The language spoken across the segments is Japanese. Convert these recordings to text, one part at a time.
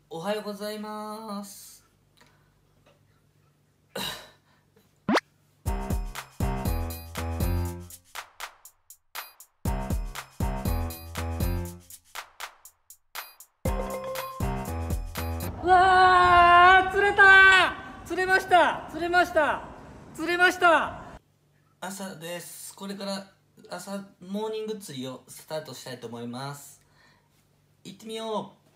おはようございます。うわー、釣れた、釣れました、釣れました、釣れました。朝です。これから朝モーニング釣りをスタートしたいと思います。行ってみよう。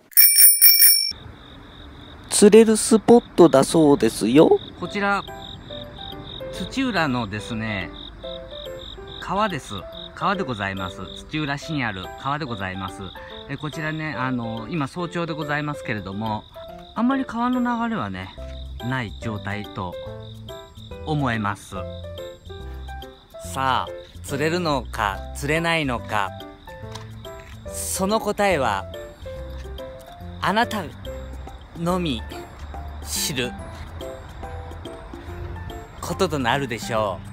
釣れるスポットだそうですよ。こちら土浦のですね、川です。川でございます。土浦市にある川でございます。こちらね、今早朝でございますけれども、あんまり川の流れはねない状態と思えます。さあ、釣れるのか釣れないのか、その答えはあなたのみ知ることとなるでしょ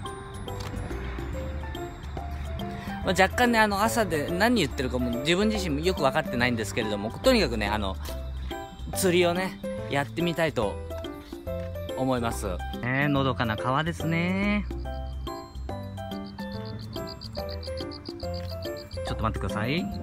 う。若干ね、朝で何言ってるかも自分自身もよく分かってないんですけれども、とにかくね、釣りをねやってみたいと思います。のどかな川ですね。ちょっと待ってください。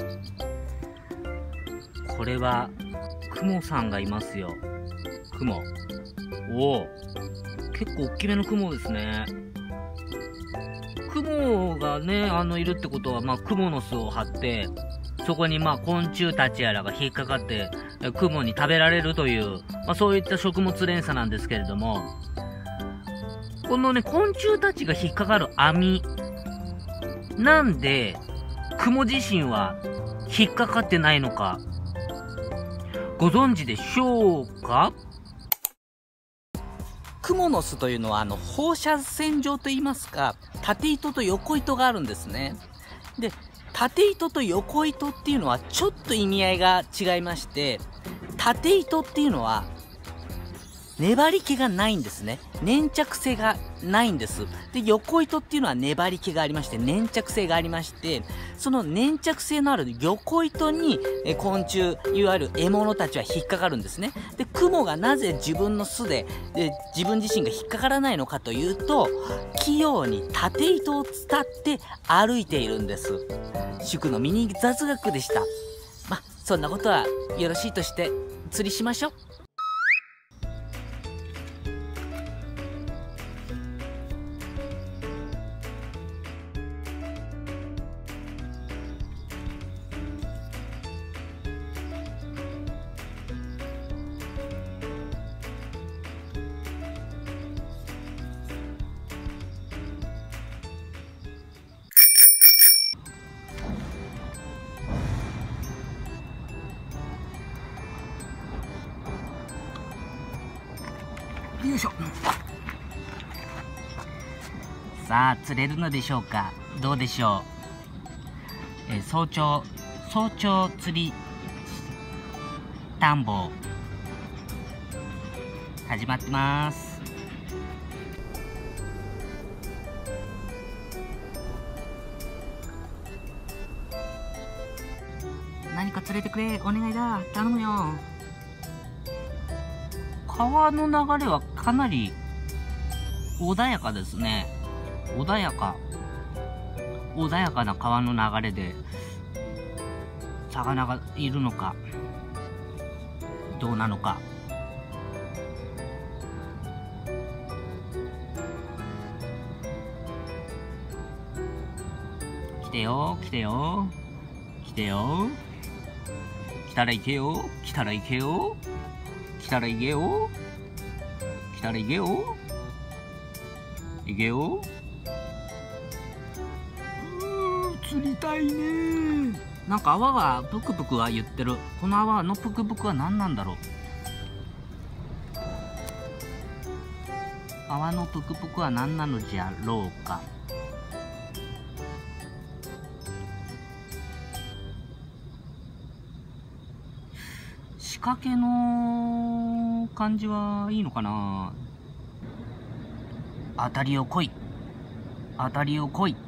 これはクモさんがいますよ。クモ。おお、結構大きめのクモですね。クモがね、いるってことは、クモの巣を張って、そこに昆虫たちやらが引っかかって、クモに食べられるという、そういった食物連鎖なんですけれども、このね、昆虫たちが引っかかる網、なんで、クモ自身は引っかかってないのか、ご存知でしょうか？クモの巣というのは放射線状といいますか、縦糸と横糸があるんですね。で、縦糸と横糸っていうのはちょっと意味合いが違いまして、縦糸っていうのは粘り気がないんですね。粘着性がないんです。で、横糸っていうのは粘り気がありまして、粘着性がありまして、その粘着性のある横糸に昆虫、いわゆる獲物たちは引っかかるんですね。で、クモがなぜ自分の巣で自分自身が引っかからないのかというと、器用に縦糸を伝って歩いているんです。祝のミニ雑学でした。そんなことはよろしいとして釣りしましょう。よいしょ。さあ、釣れるのでしょうか。どうでしょう。早朝釣り探訪始まってます。何か釣れてくれ、お願いだ、頼むよ。川の流れはかなり穏やかですね。穏やかな川の流れで魚がいるのかどうなのか。来てよ来てよ来てよ、来たら行けよ、来たら行けよ、来たら行けよ、来たら行けよ、行けよ。釣りたいね。なんか泡がプクプクは言ってる。この泡のプクプクは何なんだろう。泡のプクプクは何なのじゃろうか。仕掛けの感じはいいのかな。当たりを来い、当たりを来い。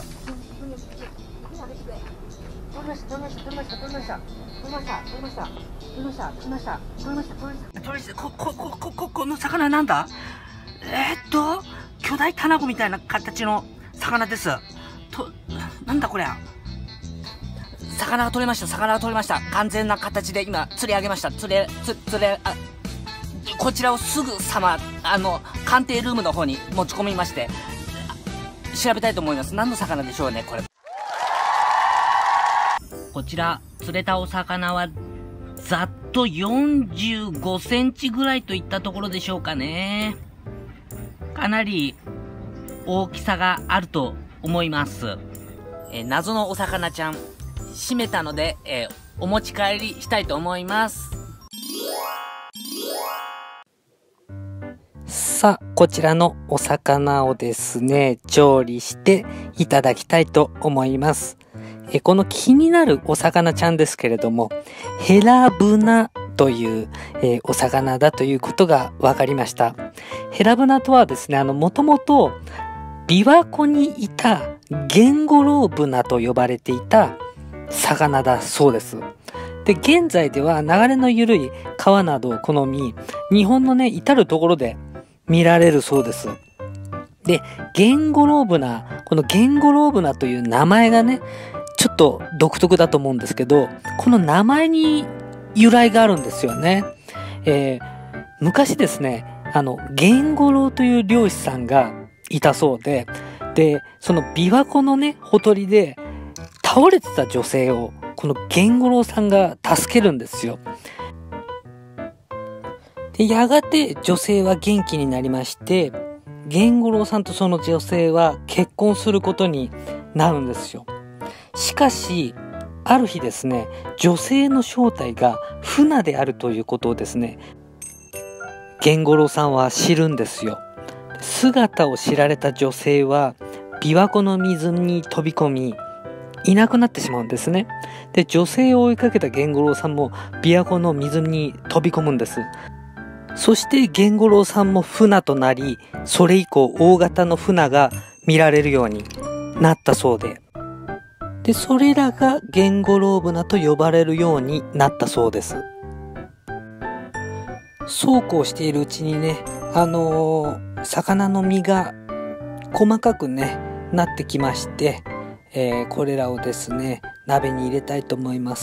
この魚なんだ？巨大タナゴみたいな形の魚です。なんだこりゃ。魚が取れました。完全な形で今、釣り上げました。こちらをすぐさま、鑑定ルームの方に持ち込みまして、調べたいと思います。何の魚でしょうね、これ。こちら、釣れたお魚は、ざっと45センチぐらいといったところでしょうかね。かなり大きさがあると思います。謎のお魚ちゃん、締めたので、お持ち帰りしたいと思います。さあ、こちらのお魚をですね、調理していただきたいと思います。この気になるお魚ちゃんですけれども、ヘラブナという、お魚だということが分かりました。ヘラブナとはですね、もともと琵琶湖にいたゲンゴロウブナと呼ばれていた魚だそうです。で、現在では流れの緩い川などを好み、日本のね、至るところで見られるそうです。で、ゲンゴロウブナ、このゲンゴロウブナという名前がね、ちょっと独特だと思うんですけど、この名前に由来があるんですよね。昔ですね、ゲンゴロウという漁師さんがいたそうで、その琵琶湖のね、ほとりで倒れてた女性を、このゲンゴロウさんが助けるんですよ。で、やがて女性は元気になりまして、ゲンゴロウさんとその女性は結婚することになるんですよ。しかし、ある日ですね、女性の正体がフナであるということをですね、ゲンゴロウさんは知るんですよ。姿を知られた女性は琵琶湖の水に飛び込み、いなくなってしまうんですね。で、女性を追いかけたゲンゴロウさんも琵琶湖の水に飛び込むんです。そしてゲンゴロウさんもフナとなり、それ以降大型のフナが見られるようになったそうで、それらがゲンゴロウブナと呼ばれるようになったそうです。そうこうしているうちにね、魚の身が細かくね、なってきまして、これらをですね、鍋に入れたいと思います。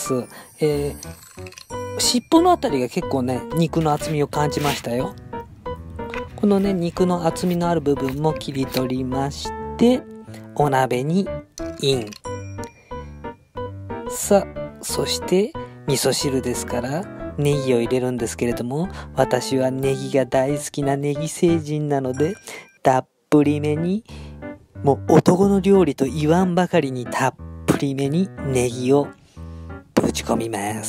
尻尾のあたりが結構ね、肉の厚みを感じましたよ。このね、肉の厚みのある部分も切り取りまして、お鍋にイン。さあ、そして味噌汁ですからネギを入れるんですけれども、私はネギが大好きなネギ星人なので、たっぷりめに、もう男の料理と言わんばかりにたっぷりめにネギをぶち込みます。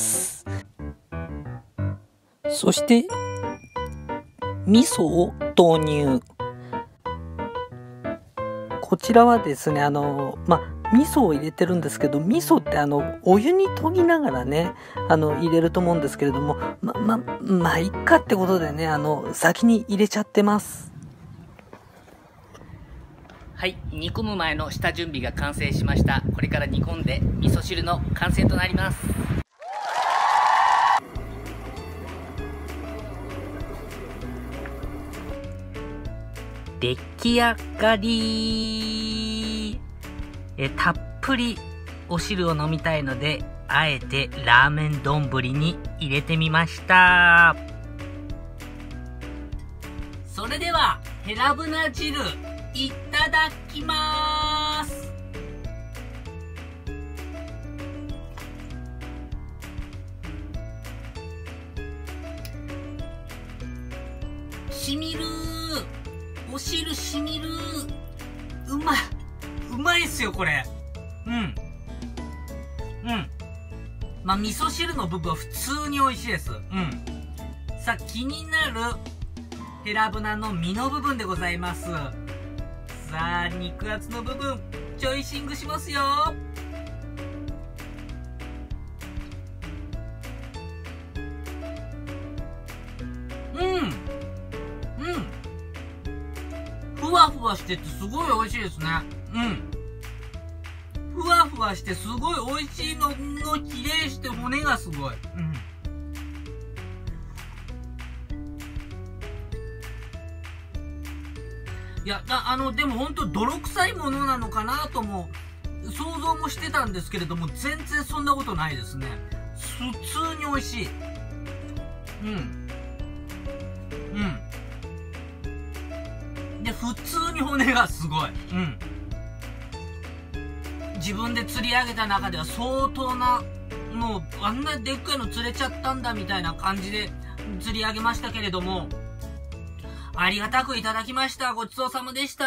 そして味噌を投入。こちらはですね、 味噌を入れてるんですけど、味噌ってお湯に研ぎながらね、入れると思うんですけれども、まあ、いっかってことでね、先に入れちゃってます。はい、煮込む前の下準備が完成しました。これから煮込んで味噌汁の完成となります。出来上がり。たっぷりお汁を飲みたいので、あえてラーメン丼に入れてみました。それではヘラブナ汁いただきます。しみる。お汁しみる。うまいっすよ、これ。まあ、味噌汁の部分は普通に美味しいです。さあ、気になるヘラブナの身の部分でございます。さあ、肉厚の部分、チョイシングしますよ。ふわふわしててすごい美味しいですね。ふわふわしてすごい美味しいの比例して骨がすごい。いや、でも本当泥臭いものなのかなとも想像もしてたんですけれども、全然そんなことないですね。普通に美味しい。で、普通に骨がすごい。自分で釣り上げた中では相当な、もうあんなでっかいの釣れちゃったんだみたいな感じで釣り上げましたけれども、ありがたくいただきました。ごちそうさまでした。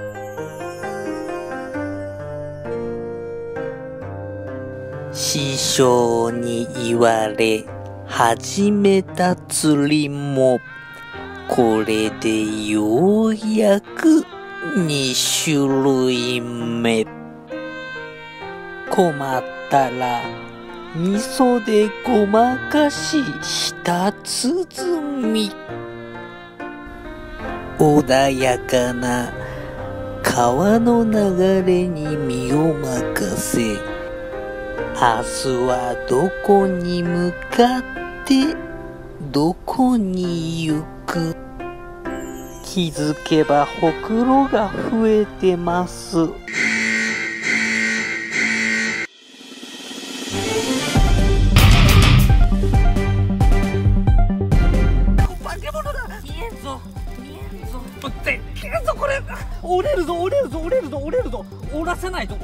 師匠に言われ始めた釣りも、これでようやく2種類目。困ったら味噌でごまかし舌鼓み。穏やかな川の流れに身を任せ、明日はどこに向かってどこに行く。気づけばほくろが増えてます。化け物だ。見えんぞ。でっけえぞこれ。折れるぞ。折らせないと。